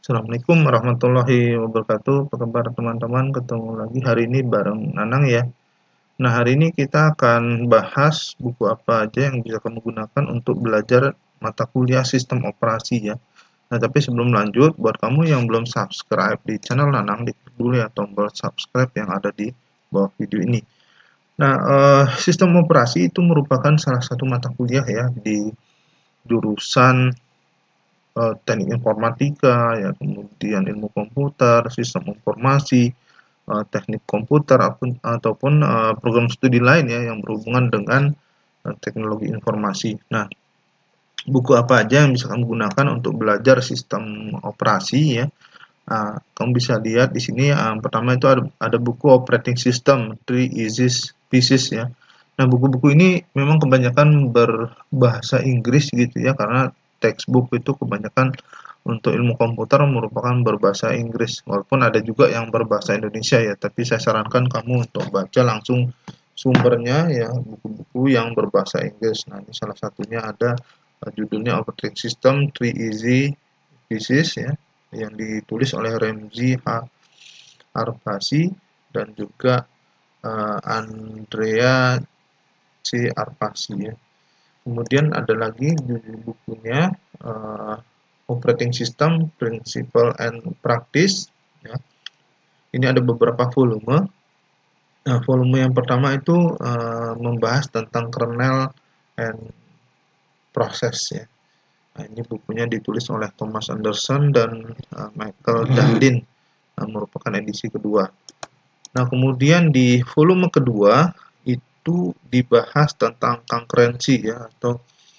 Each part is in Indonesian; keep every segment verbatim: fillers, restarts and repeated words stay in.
Assalamualaikum warahmatullahi wabarakatuh. Apa kabar teman-teman? Ketemu lagi hari ini bareng Nanang ya. Nah, hari ini kita akan bahas buku apa aja yang bisa kamu gunakan untuk belajar mata kuliah sistem operasi ya. Nah, tapi sebelum lanjut, buat kamu yang belum subscribe di channel Nanang, diklik dulu ya tombol subscribe yang ada di bawah video ini. Nah, eh, sistem operasi itu merupakan salah satu mata kuliah ya di jurusan uh, teknik informatika, ya, kemudian ilmu komputer, sistem informasi, uh, teknik komputer, ataupun, ataupun uh, program studi lain ya yang berhubungan dengan uh, teknologi informasi. Nah, buku apa aja yang bisa kamu gunakan untuk belajar sistem operasi ya? Nah, kamu bisa lihat di sini uh, pertama itu ada, ada buku operating system Three Easy Pieces ya. Nah, buku-buku ini memang kebanyakan berbahasa Inggris gitu ya, karena textbook itu kebanyakan untuk ilmu komputer merupakan berbahasa Inggris. Walaupun ada juga yang berbahasa Indonesia ya, tapi saya sarankan kamu untuk baca langsung sumbernya ya, buku-buku yang berbahasa Inggris. Nah, ini salah satunya ada uh, judulnya Operating System Three Easy Pieces ya, yang ditulis oleh Ramzi H. Arpasi dan juga uh, Andrea C. Arpasi ya. Kemudian ada lagi judul bukunya uh, Operating System Principle and Practice ya. Ini ada beberapa volume. Nah, volume yang pertama itu uh, membahas tentang kernel and process ya. Nah, ini bukunya ditulis oleh Thomas Anderson dan uh, Michael Dahlin, uh, merupakan edisi kedua. Nah, kemudian di volume kedua itu dibahas tentang konkurensi ya, atau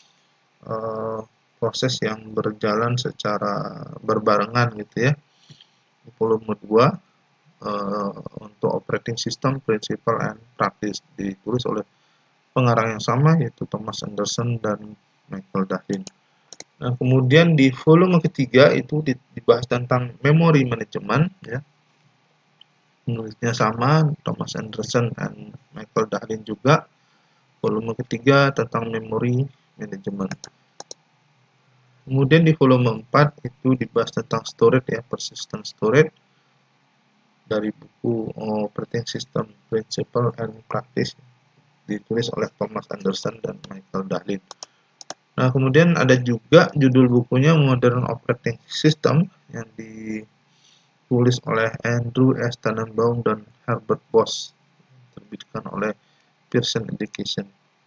uh, proses yang berjalan secara berbarengan gitu ya. Di volume dua uh, untuk operating system principle and practice ditulis oleh pengarang yang sama yaitu Thomas Anderson dan Michael Dahlin. Nah, kemudian di volume ketiga itu dibahas tentang memory management ya. Penulisnya sama, Thomas Anderson dan Michael Dahlin juga. Volume ketiga tentang memory management. Kemudian di volume empat itu dibahas tentang storage ya, persistent storage dari buku Operating System Principle and Practice ditulis oleh Thomas Anderson dan Michael Dahlin. Nah, kemudian ada juga judul bukunya Modern Operating System yang ditulis oleh Andrew S. Tannenbaum dan Herbert Bosch, terbitkan oleh Pearson Education.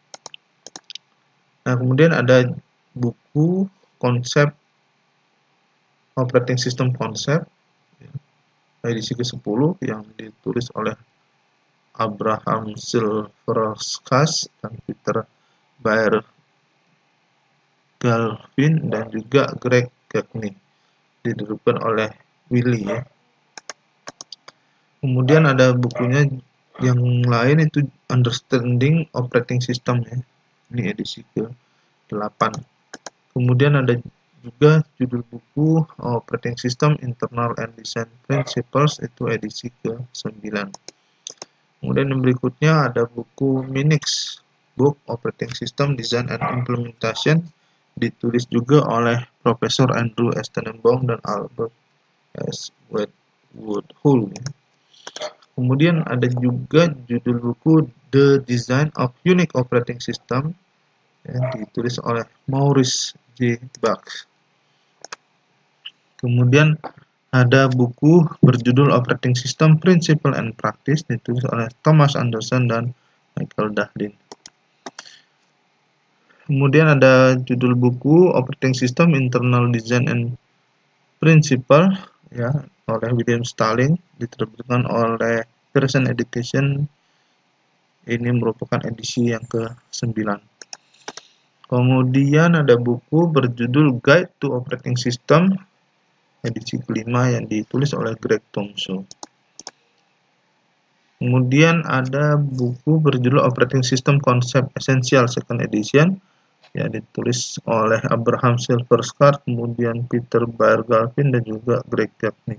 Nah, kemudian ada buku konsep operating system konsep edisi ke sepuluh yang ditulis oleh Abraham Silverskas dan Peter Baer Galvin dan juga Greg Gagne, didudukkan oleh Willy ya. Kemudian ada bukunya yang lain itu Understanding Operating System ya. Ini edisi ke delapan. Kemudian ada juga judul buku Operating System Internal and Design Principles, itu edisi ke sembilan. Kemudian yang berikutnya ada buku Minix Book Operating System Design and Implementation, ditulis juga oleh Profesor Andrew S. Tannenbaum dan Albert S. Woodhull. Kemudian ada juga judul buku The Design of Unique Operating System yang ditulis oleh Maurice J. Bucks. Kemudian ada buku berjudul Operating System Principle and Practice ditulis oleh Thomas Anderson dan Michael Dahlin. Kemudian ada judul buku Operating System Internal Design and Principle ya oleh William Stalling, diterbitkan oleh Pearson Education. Ini merupakan edisi yang ke sembilan. Kemudian ada buku berjudul Guide to Operating System edisi kelima yang ditulis oleh Greg Thompson. Kemudian ada buku berjudul Operating System Concept Essential Second Edition yang ditulis oleh Abraham Silverskas, kemudian Peter Baer Galvin dan juga Greg Gagne.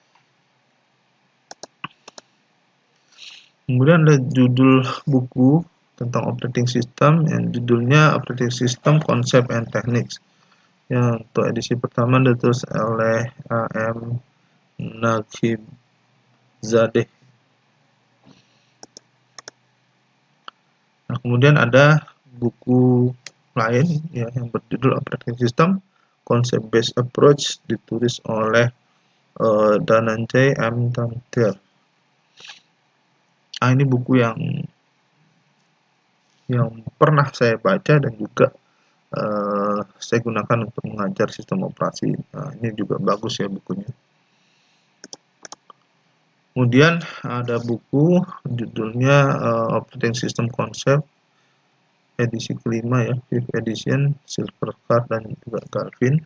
Kemudian ada judul buku tentang operating system yang judulnya Operating System Concept and Techniques Ya, untuk edisi pertama ditulis oleh A M Naghibzadeh. Nah, kemudian ada buku lain ya yang berjudul Operating System Concept Based Approach, ditulis oleh uh, Dhananjay M. Tamtir. Ah, ini buku yang yang pernah saya baca dan juga uh, saya gunakan untuk mengajar sistem operasi. Nah, ini juga bagus ya bukunya. Kemudian ada buku judulnya uh, Operating System Concept edisi kelima ya, fifth edition, Silvercard dan juga Galvin.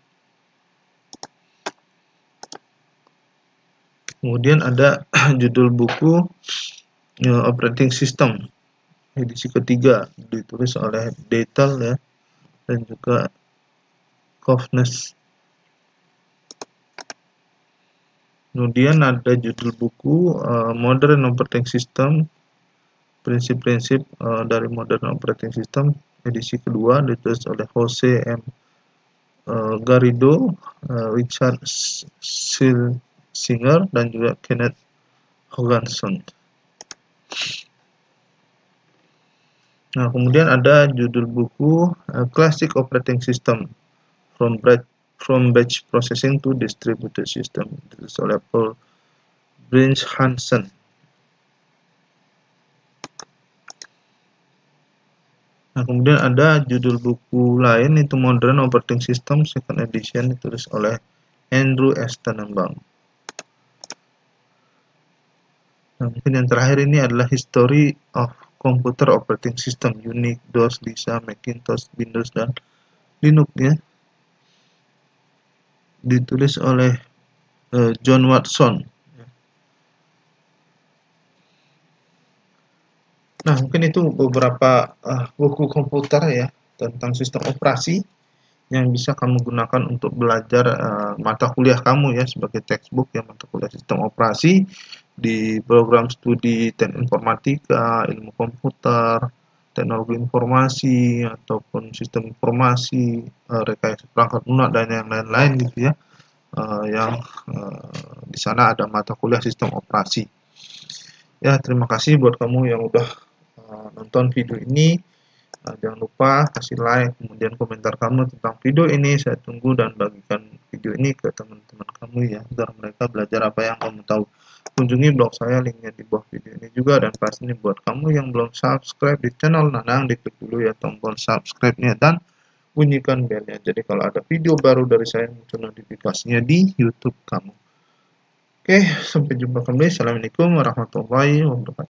Kemudian ada judul buku uh, Operating System edisi ketiga, ditulis oleh Detail ya dan juga Kovnes. Kemudian ada judul buku uh, Modern Operating System, prinsip-prinsip uh, dari Modern Operating System edisi kedua, ditulis oleh Jose M. Uh, Garrido, uh, Richard Singer dan juga Kenneth Hoganson. Nah, kemudian ada judul buku uh, Classic Operating System from batch, from batch processing to distributed system, ditulis oleh Paul Brins Hansen. Nah, kemudian ada judul buku lain itu Modern Operating System second edition, ditulis oleh Andrew S. Tannenbaum. Nah, mungkin yang terakhir ini adalah History of Computer Operating System, Unix, DOS, Lisa, Macintosh, Windows, dan Linux ya. Ditulis oleh uh, John Watson. Nah, mungkin itu beberapa uh, buku komputer ya tentang sistem operasi yang bisa kamu gunakan untuk belajar uh, mata kuliah kamu ya sebagai textbook ya, mata kuliah sistem operasi di program studi teknik informatika, ilmu komputer, teknologi informasi ataupun sistem informasi, uh, rekayasa perangkat lunak dan yang lain-lain gitu ya. Uh, yang uh, di sana ada mata kuliah sistem operasi. Ya, terima kasih buat kamu yang udah uh, nonton video ini. Uh, jangan lupa kasih like, kemudian komentar kamu tentang video ini. Saya tunggu dan bagikan video ini ke teman-teman kamu ya, agar mereka belajar apa yang kamu tahu. Kunjungi blog saya, linknya di bawah video ini juga. Dan pastinya buat kamu yang belum subscribe di channel Nanang, diklik dulu ya tombol subscribe-nya dan bunyikan belnya. Jadi kalau ada video baru dari saya muncul notifikasinya di YouTube kamu. Oke, sampai jumpa kembali. Assalamualaikum warahmatullahi wabarakatuh.